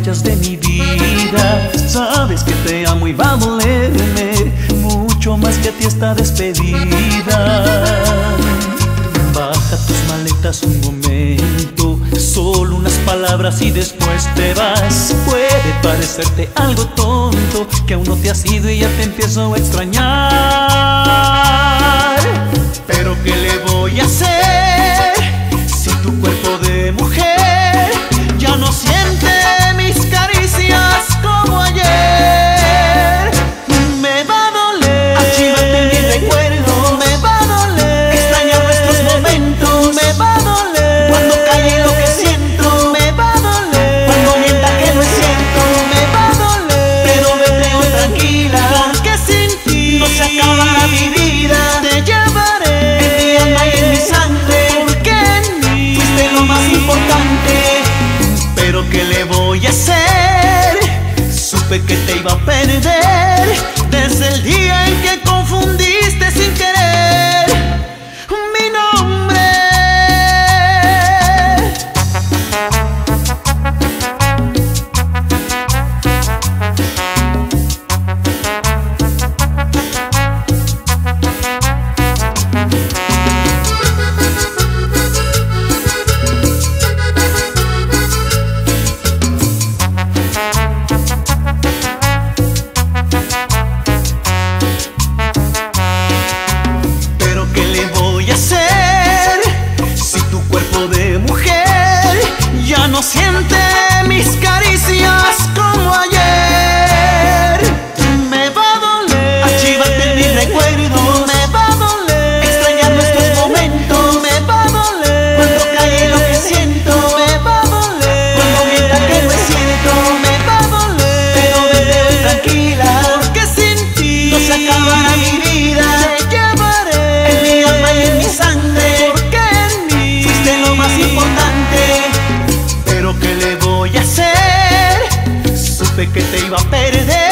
marchas de mi vida. Sabes que te amo y va a dolerme mucho más que a ti esta despedida. Baja tus maletas un momento, solo unas palabras y después te vas. Puede parecerte algo tonto, que aún no te has ido y ya te empiezo a extrañar. Pero ¿qué le voy a hacer si tu cuerpo de mujer ya no siente mis caricias como ayer? Me va a doler archivarte en mi recuerdo, me va a doler extrañar nuestros momentos, me va a doler cuando calle lo que siento, me va a doler cuando mienta que no es cierto, me va a doler. Pero vete hoy tranquila, porque sin ti no se acabará mi vida. Te llevaré en mi alma y en mi sangre, porque en mí fuiste lo más importante. Pero ¿qué le voy a hacer? Supe que te iba a perder desde el día en que confundiste sin querer mi nombre. No siente mis caricias como ayer. Me va a doler archivarte en mi recuerdo, me va a doler extrañar nuestros momentos, me va a doler cuando calle lo que siento, me va a doler cuando mienta que no es cierto, me va a doler. Pero vete hoy tranquila, porque sin ti no se acabará mi vida. Te llevaré en mi alma y en mi sangre, porque en mí fuiste lo más importante. Pero ¿qué le voy a hacer? Supe que te iba a perder